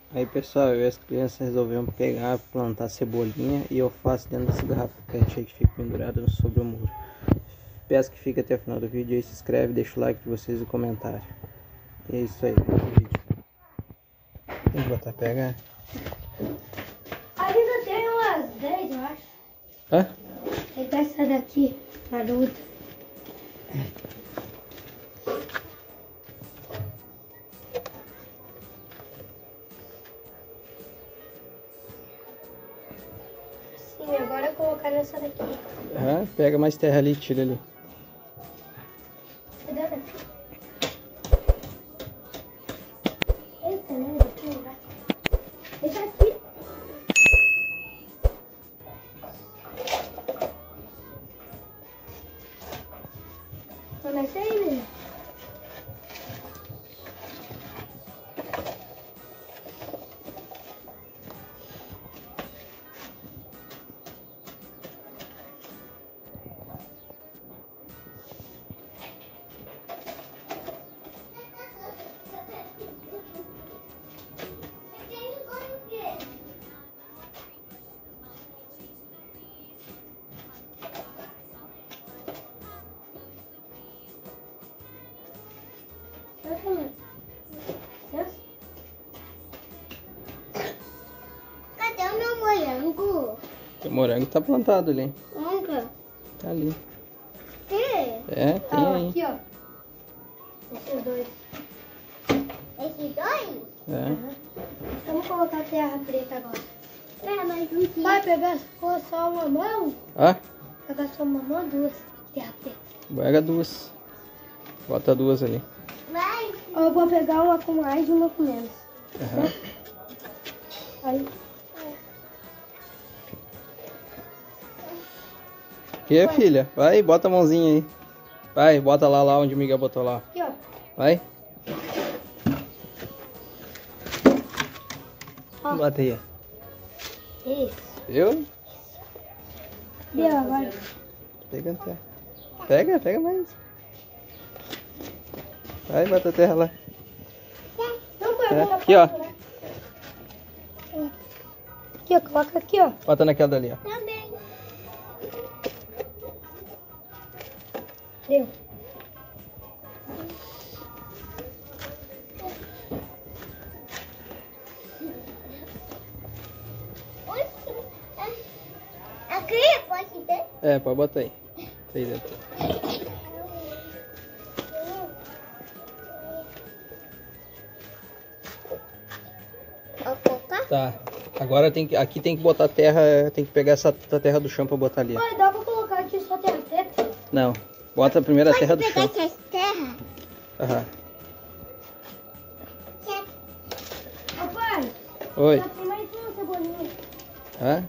Aí pessoal, eu e as crianças resolvemos pegar, plantar cebolinha e alface dentro dessa garrafa pet aí que fica pendurada sobre o muro. Peço que fique até o final do vídeo aí, se inscreve, deixa o like de vocês e o comentário. E é isso aí, o vídeo. Tem que botar pegar? Ainda tem umas 10, eu acho. Hã? Tem que essa daqui, na luta. Sim, agora eu vou colocar nessa daqui. Aham, pega mais terra ali e tira ali. Cadê a daqui? Eita, não, daqui não vai. Deixa aqui. Começa aí, né? Cadê o meu morango? O morango tá plantado ali. Nunca. Tá ali. Tem? É, tem aí. Aqui, ó. Esses dois. Esses dois? É. Vamos colocar terra preta agora. Mas um vai pegar só uma mão? Ah, Pegar só uma mão, duas. Terra preta. pega duas. Bota duas ali. Vai. Eu vou pegar uma com mais e uma com menos. Aham. Aí. Que é, filha? Vai, bota a mãozinha aí. Vai, bota lá onde o Miguel botou lá. Aqui, ó. Vai. Ó. Bota aí. Isso. Viu? Deu agora. Pega a terra. Pega mais. Vai, bota a terra lá. Não foi É, aqui, ó. Aqui, ó. Coloca aqui, ó. Bota naquela dali, ó. Também. Deu. Aqui, pode ter? É, pode botar aí. Aí dentro. Vou colocar? Tá. Agora aqui tem que botar terra, tem que pegar essa terra do chão pra botar ali. ó. Pai, dá pra colocar aqui só terra preta? Não. Bota primeiro a terra do chão. essas terras? Aham. Ô, pai, Oi. já tem mais uma cebolinha. Hã?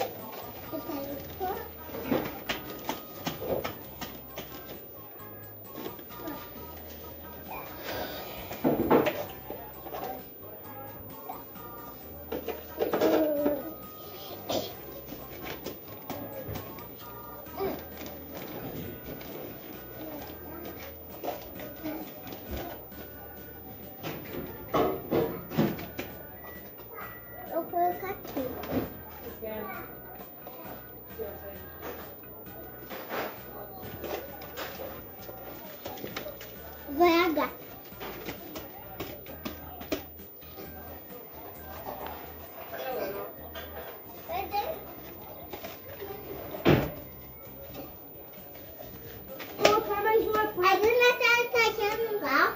Vou colocar aqui. Vaga. Colocar mais uma coisa. A Dona tá achando igual.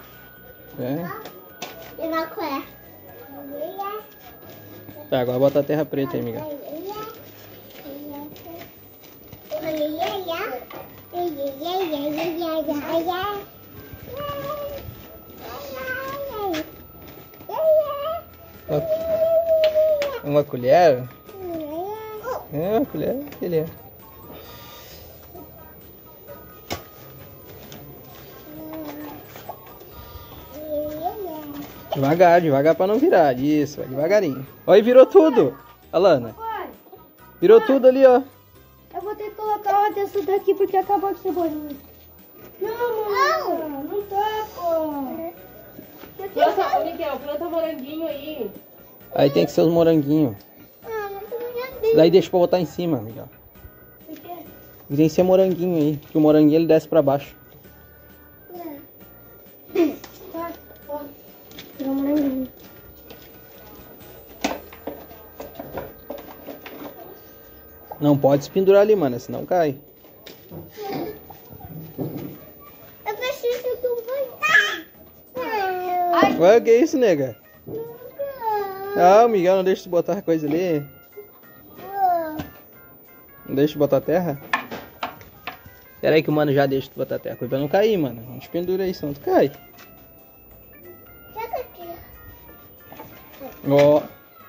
É. Igual qual é? Tá, agora bota a terra preta aí, amiga. Uma colher? É, uma colher, filha. Devagar pra não virar. Isso, vai devagarinho. Olha, virou tudo. Alana, Pai, virou tudo ali, ó. eu vou ter que colocar uma dessa daqui porque acabou de cebolinha. Não, mano. Não tá, pô. Planta, ô Miguel, planta moranguinho aí. Aí tem que ser os moranguinhos. Ah, mas eu já dei. Daí deixa pra botar em cima, Miguel. Por quê? Tem que ser moranguinho aí, que o moranguinho ele desce pra baixo. Tá, ó. Pegar um moranguinho. Não pode se pendurar ali, mano, senão cai. Eu preciso de um banho. Ai, Ué, que isso, nega? Ah, o Miguel não deixa de botar coisa ali. Não deixa de botar terra? Pera aí que o mano já deixa de botar terra. Pra não cair, mano. Não te pendura aí, senão tu cai. Chega aqui. Ó.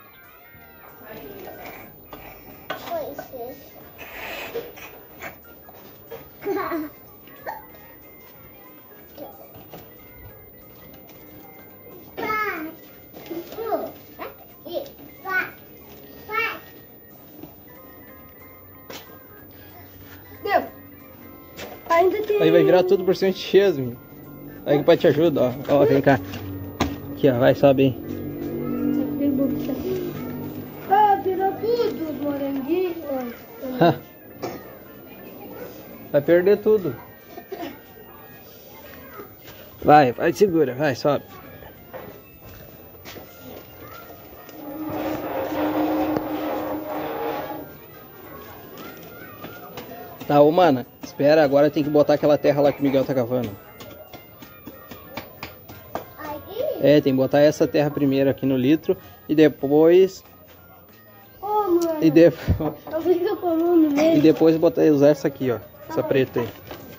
Deu. Ainda tem. Aí vai virar tudo por cima de chesme. Aí que o pai te ajuda, ó. Ó, vem cá. Aqui, ó. Vai, sobe aí. Ah, virou tudo os moranguinhos. Vai perder tudo. Vai, segura. Vai, sobe. Tá, ô, mana. Espera, agora tem que botar aquela terra lá que o Miguel tá cavando. É, tem que botar essa terra primeiro aqui no litro e depois... Ô, mano. E depois... Eu fico com a mão no meio. E depois usar essa aqui, ó. Essa preta aí.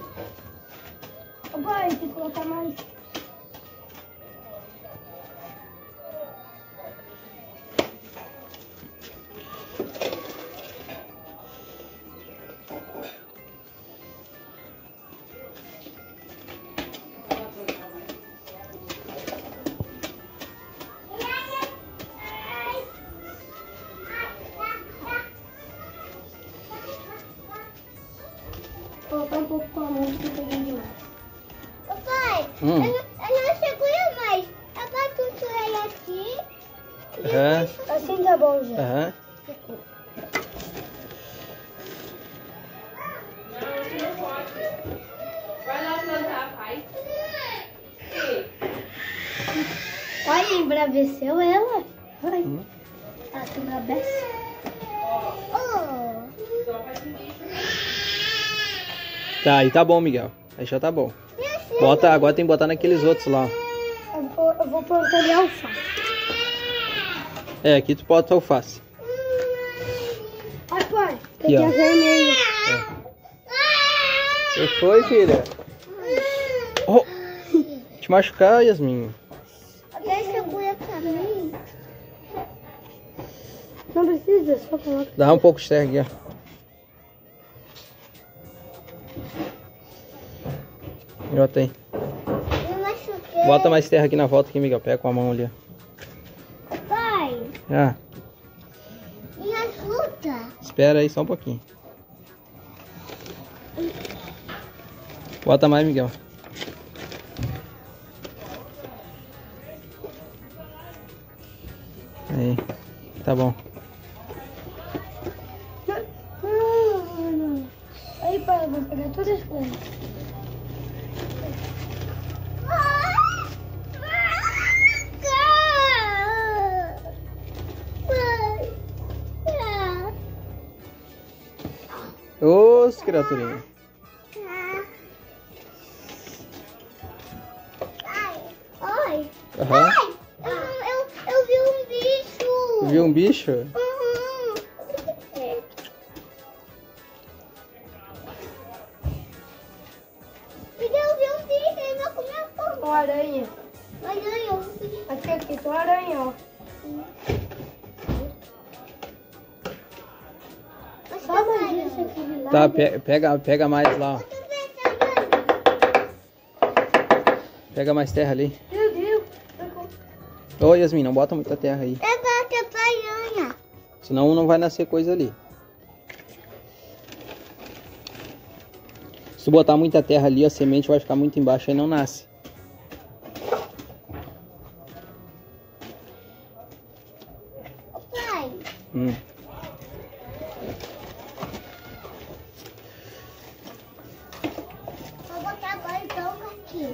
Ô, pai, tem que colocar mais. Colocar um pouco com a mão que fica bem demais. Ô pai, eu não seguro mais. Eu boto ele aqui. Aham. Assim tá bom já. Aham. Olha, embraveceu ela. Ai. Ela se embravece. Oh. Tá, aí tá bom, Miguel. Aí já tá bom. Bota, agora tem que botar naqueles outros lá. Eu vou plantar ali alface. É, aqui tu bota alface. Ai, pai, Aqui, tem ó. a vermelha. O que foi, filha? Oh, te machucar, Yasmin. Deixa eu pôr pra mim. Não precisa, só coloca. Dá um pouco de terra aqui, ó. Bota aí. Eu machuquei. Bota mais terra aqui na volta aqui, Miguel. Pega com a mão ali, ó. Pai, Ah, me ajuda. espera aí só um pouquinho. Bota mais, Miguel. Aí, tá bom. Aí, pai, eu vou pegar todas as coisas. Ô, criaturinha. Oi. Aham. Eu vi um bicho. Viu um bicho? Uhum. Eu vi um bicho, ele vai comer fogo. Uma aranha. Aranha. Aqui, tem uma aranha, ó. Só mais isso aqui de lá. Tá, pega mais lá, ó. Pega mais terra ali. Meu Deus. Ô, Yasmin, não bota muita terra aí. Pega que é aranha. Senão não vai nascer coisa ali. Se tu botar muita terra ali, a semente vai ficar muito embaixo e não nasce. Hum. Vou botar agora então aqui.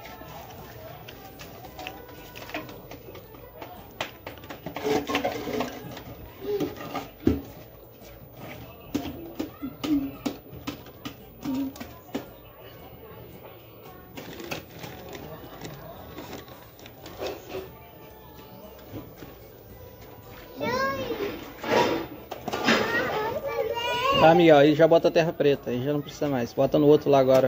Tá, Miguel, aí já bota a terra preta, aí já não precisa mais. Bota no outro lá agora.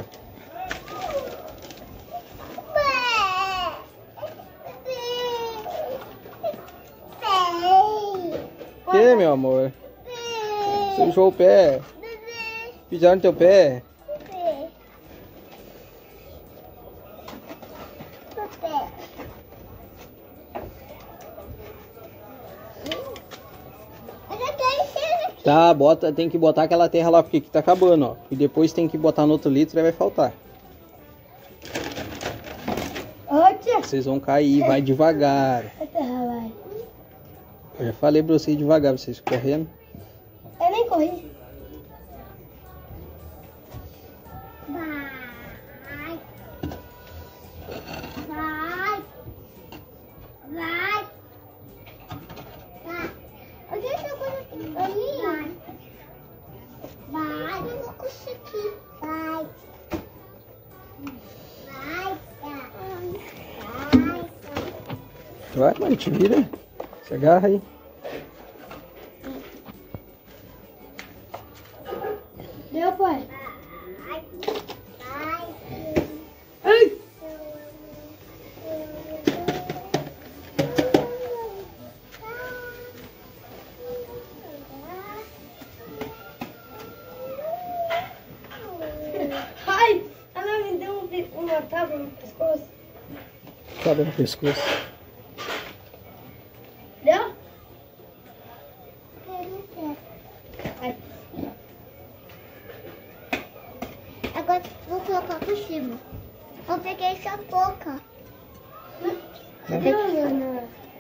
O que, meu amor? Você sujou o pé? Pisaram no teu pé? Tá, bota, tem que botar aquela terra lá porque que tá acabando, ó. E depois tem que botar no outro litro e vai faltar. Vocês vão cair, vai devagar. Eu já falei pra vocês devagar, vocês correndo. Eu nem corri. Vai. Vai. Vai. Vai. Onde é que eu coloquei? Vai. Vai. Eu vou conseguir. Vai. Vai. Vai, mãe, te vira. Se agarra aí. Deu, pai? Ai. Ai, ela me deu uma tábua no pescoço. Tábua no pescoço. Deu? Ai. Agora vou colocar por cima. Eu peguei essa boca. Cadê a Ana?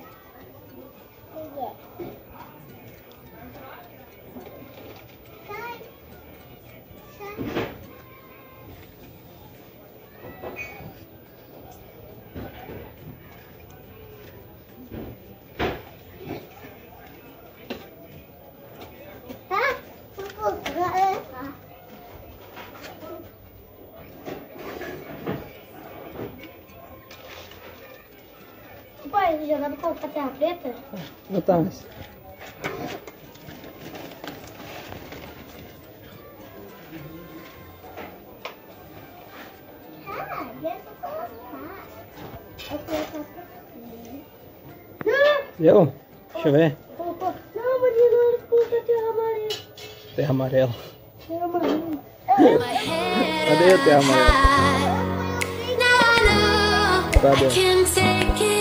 Sai. Sai. Pai, já dá pra colocar terra preta? Não tá mais. Ah, deixa eu colocar. Eu colocar aqui. Não! Deu? Deixa eu ver. Colocou. Não, mas não coloca terra amarela. Terra amarela. Terra amarela. Cadê a terra amarela? Cadê?